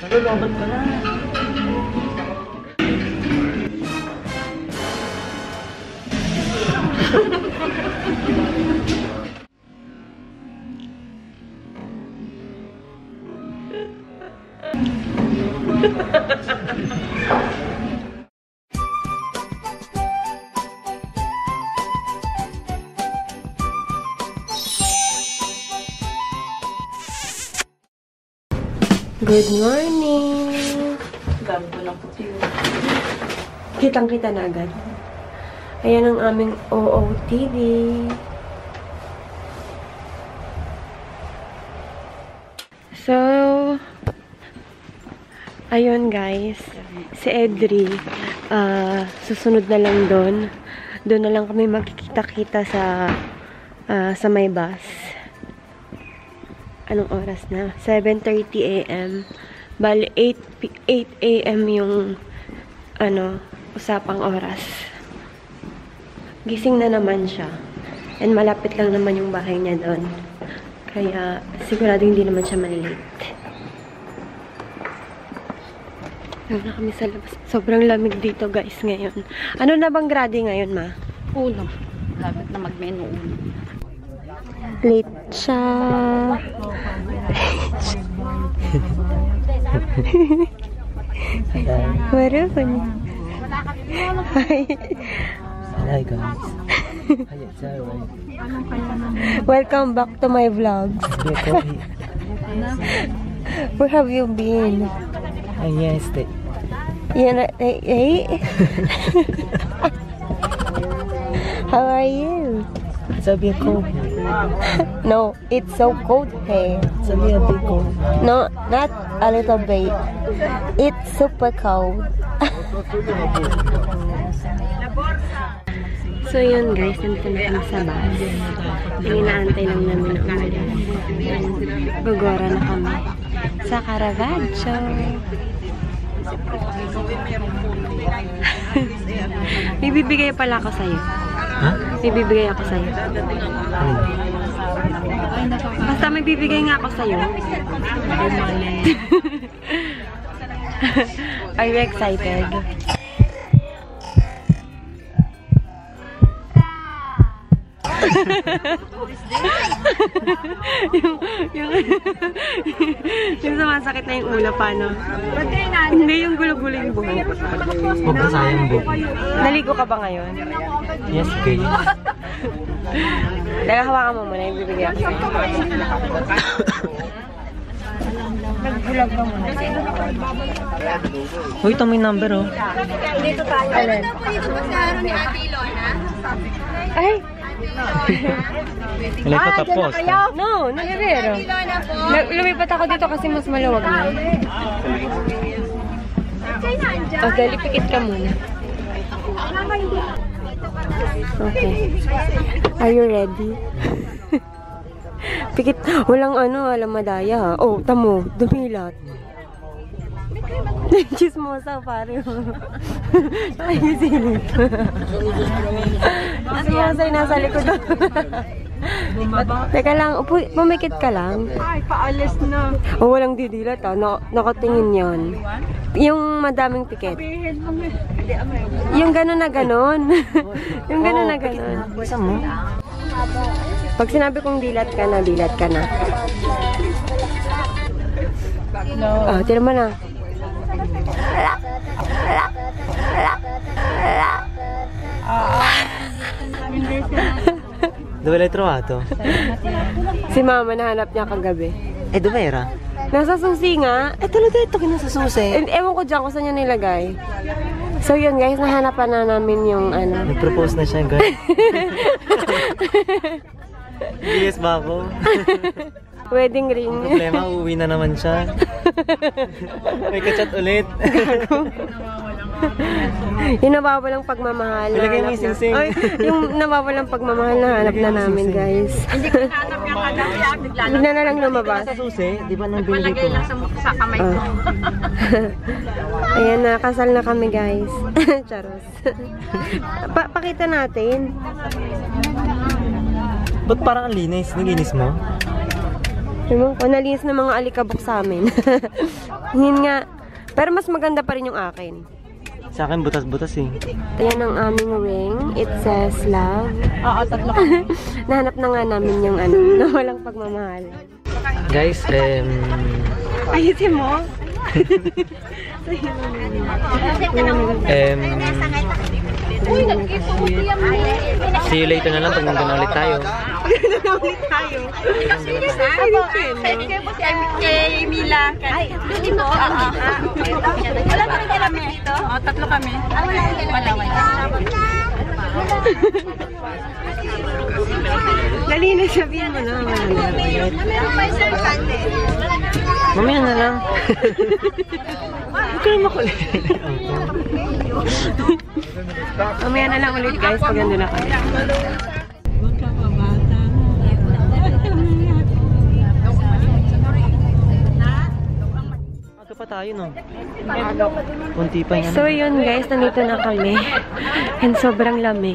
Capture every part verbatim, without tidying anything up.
Lolobat ka na. Good morning! Gamit mo lang puti. Kitang-kita na agad. Ayan ang aming O O T V. So, ayun guys. Si Edri, uh, susunod na lang doon. Doon na lang kami magkikita-kita sa, uh, sa may bus. Anong oras na? seven thirty A M Bali, eight A M yung ano, usapang oras. Gising na naman siya. And malapit lang naman yung bahay niya doon. Kaya, sigurado hindi naman siya malilate. Doon na kami sa labas. Sobrang lamig dito guys ngayon. Ano na bang grade ngayon, ma? Ulam. Lapit na mag-menu ulam. Late siya. Meron. Hi. Hi guys. Hi, it's alright. Welcome back to my vlogs. Where have you been? Ah, yes, the... Yan, eh, eh? How are you? It's a bit cold. No, it's so cold here. It's a bit cold. No, not a little bit. It's super cold. So yun guys, nandito na kami sa bus. Ang inaantay lang namin na umalis. Gagora na kami sa Caravaggio. May bibigay pala ako sa'yo. Ha? May bibigay ako sa'yo. Basta may bibigay nga ako sa'yo. Are you excited? yung, yung, yung sumasakit na yung ulo, paano? Hindi, yung gulo-gulo yung buhay. Huwag na sayang buhok. Naligo ka ba ngayon? Yes, okay. Teka, hawakan mo muna yung bibigay ako sa'yo. Nagbulag ka muna. Uy, ito may number, oh. Dito tayo. Alin? Ay! Wala pa tapos. No, nagibero. Lumipat ako dito kasi mas maluwag na. O, dali, pikit ka muna. Okay. Are you ready? Pikit. Walang ano, alam madaya. Oh, tamo. Dumilat. Chismosa, pare. Ay, silip. Chismosa yung nasa likod. Teka lang, upo, pumikit ka lang. Ay, paalis na. Oh, walang didilat ah. Na nakatingin yon. Yung madaming pikit. Yung gano'n na gano'n. Yung gano'n na gano'n. Basta mo. Pag sinabi kong dilat ka na, dilat ka na. Oh, tira mo na. Dove l'hai trovato? Si mama nahanap niya kagabi. Eh, dov'era? Nasa susi nga. Eh, te l'ho detto che nasa susi. E ewan ko dyan kung saan niya nilagay. So yun guys, nahanapan na namin yung ano. Nag-propose na siya, guys. Yes ba ako? Wedding ring. Problema, uuwi na naman siya. May kachat ulit. Yung nabawalang pagmamahal. Ilagay mo yung singsing. Ay, yung nabawalang pagmamahal na hanap na namin, guys. Hindi ko hanap yung kagabi. Hindi na lang lumabas. Sa susi, di ba nang binigay ko na? Sa kamay ko. Ayan na, kasal na kami, guys. Charos. Pa pakita natin. Ba't parang ang linis? Nilinis mo? Ewan ko, nalinis ng mga alikabok sa amin. Yun nga. Pero mas maganda pa rin yung akin. Sa akin, butas-butas eh. Ayan ang aming ring. It says love. Oo, tatlo. Nahanap na nga namin yung ano, na walang pagmamahal. Guys, um... Ayusin mo? um... see you later na lang pag nandun ulit tayo. Ulit tayo. Kay kay Mila. Ay, dito. Wala pa rin kami dito. Oo, tatlo kami. Palawan. Dali na, sabihin mo na. Mamaya na lang. Huwag ka na makulit. Mamaya na lang ulit guys, pag nandun na kami. Aga pa tayo, no? Kunti pa yan. So yun guys, nandito na kami. And sobrang lamig.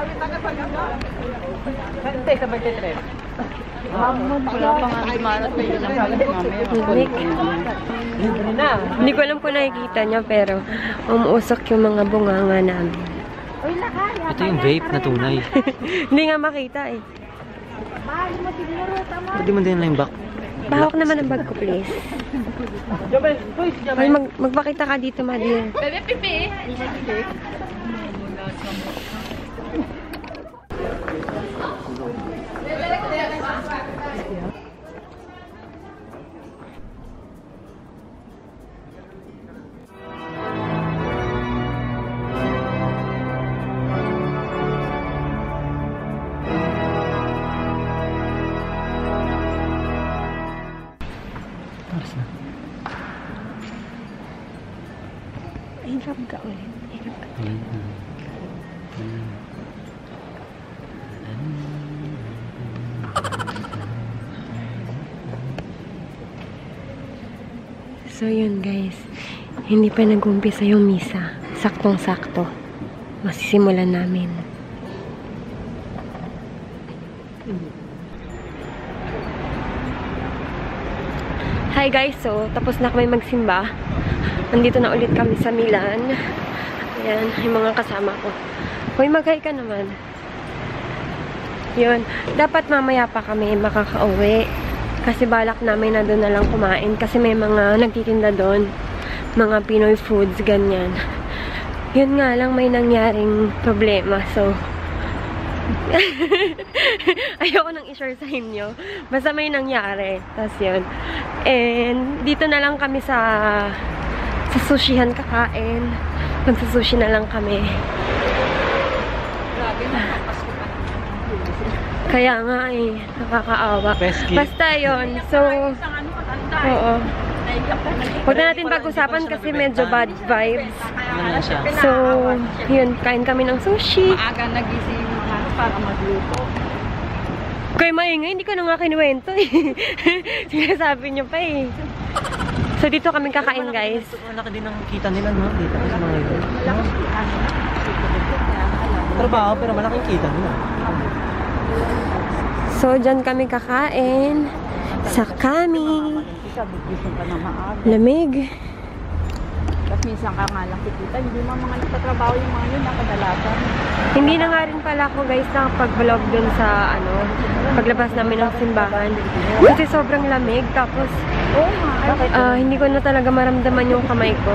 Wala pa nga dumarat pa yun. Lamig. Hindi ko alam kung nakikita niyo, pero umuusok yung mga bunganga namin. Ito yung vape na tunay. Hindi nga makita eh. Pwede mo din na yung back. Bahawak naman ang bag ko, please. Ay, mag magpakita ka dito, Madir. Bebe, pipi. Hirap ka ulit. Hirap ka. So yun guys, hindi pa nag-umpisa yung misa. Saktong-sakto. Masisimulan namin. Hi guys, so tapos na kami magsimba. Nandito na ulit kami sa Milan. Ayan, yung mga kasama ko. Hoy, mag-hi ka naman. Yun, dapat mamaya pa kami makaka-uwi. Kasi balak namin na doon na lang kumain. Kasi may mga nagtitinda doon. Mga Pinoy foods, ganyan. Yun nga lang, may nangyaring problema. So, ayoko nang i-share sa inyo. Basta may nangyari. Tapos yun. And, dito na lang kami sa sa sushihan kakain. Magsa-sushi na lang kami. Kaya nga eh, nakakaawa. Basta yun. So, oo. Huwag na natin pag-usapan kasi medyo bad vibes. So, yun, kain kami ng sushi. Maaga nagising para magluto. Kaya maingay, hindi ko na nga kinuwento eh. Sinasabi niyo pa eh. So, dito kami kakain, guys. Malaki din ang kita nila, no? Dito kasi mga ito. Trabaho, pero malaking kita nila. So, dyan kami kakain. Sa kami. Lamig. Tapos minsan ka nga lang kikita, hindi mo mga nagtatrabaho yung mga yun, nakadalasan. Hindi na nga rin pala ako, guys, nakapag-vlog dun sa, ano, paglabas namin ng simbahan. Kasi sobrang lamig. Tapos, uh, hindi ko na talaga maramdaman yung kamay ko.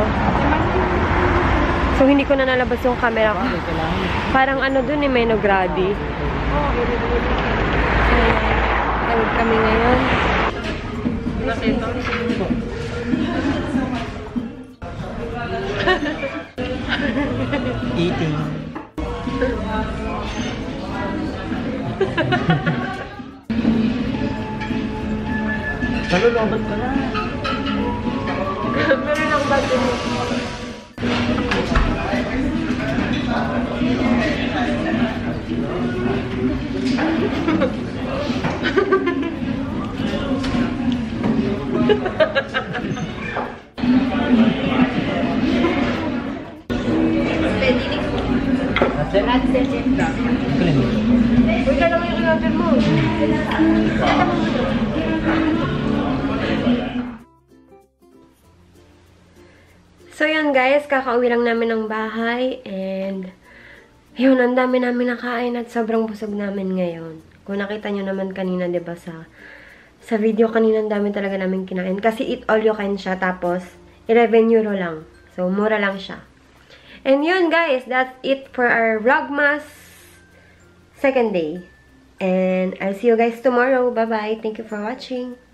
So, hindi ko na nalabas yung camera ko. Parang ano dun eh, may no grabe. Tawid kami ngayon. Eating. Nalulobot ka na. Meron lang bago mo. Uy, ka lang yung in-order mo. So, yun guys, kakauwi lang namin ng bahay and yun, ang dami namin nakain at sobrang busog namin ngayon. Kung nakita nyo naman kanina, diba, sa sa video kanina, ang dami talaga namin kinain. Kasi eat all you can siya, tapos eleven euro lang. So, mura lang siya. And yun guys, that's it for our Vlogmas second day. And I'll see you guys tomorrow. Bye-bye. Thank you for watching.